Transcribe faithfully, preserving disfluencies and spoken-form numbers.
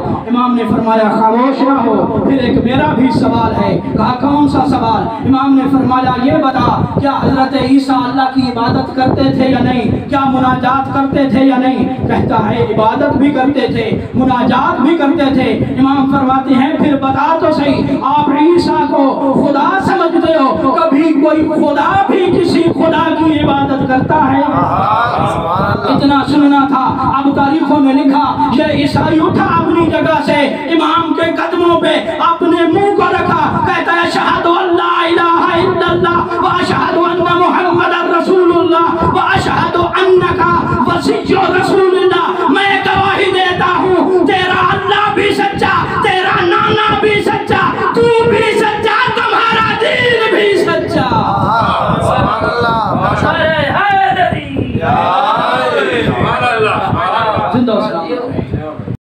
इमाम ने फरमाया खामोश ना हो। फिर एक मेरा भी सवाल है। कहा कौन सा सवाल? इमाम ने फरमाया ये बता, क्या हजरत ईसा अल्लाह की इबादत करते थे या नहीं? क्या मुनाजात करते थे या नहीं? कहता है इबादत भी करते थे, मुनाजात भी करते थे। इमाम फरमाते हैं फिर बता तो सही, आप ईसा को खुदा समझते हो? कभी कोई खुदा भी किसी खुदा की इबादत करता है? इतना सुनना था। अब तारीखों में लिखा ये ईसाई उठा अपनी जगह से, इमाम के कदमों पे अपने मुंह को रखा, कहता है अशहदु अल्ला इलाहा इल्लल्लाह व अशहदु अन्ना मुहम्मदर रसूलुल्लाह व अशहदु अन्नका वसिय्युर रसूल